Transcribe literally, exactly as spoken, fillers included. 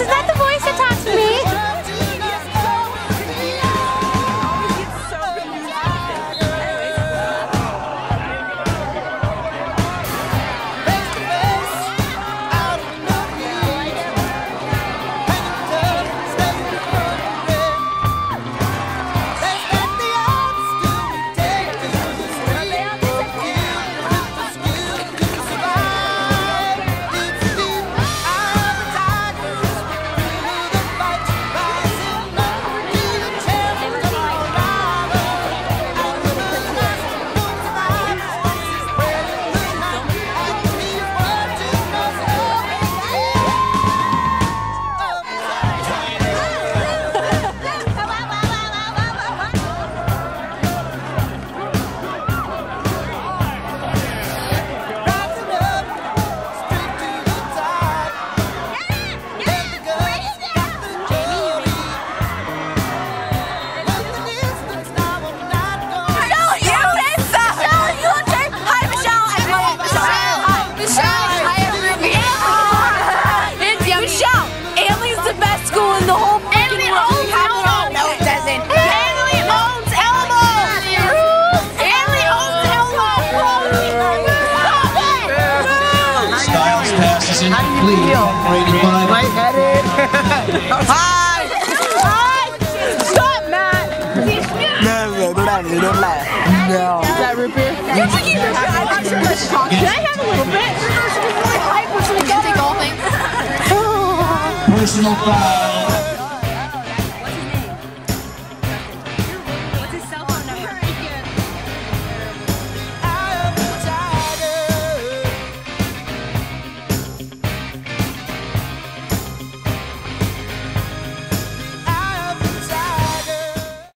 is that the voice that talks to me? Lightheaded. Hi! Hi! Stop, Matt! No, don't laugh. Don't laugh. No. Is that root beer? You can keep your shot. I'm not sure much talk. Can I have a little bit? It's really hyper, so we can take all things. Personal foul.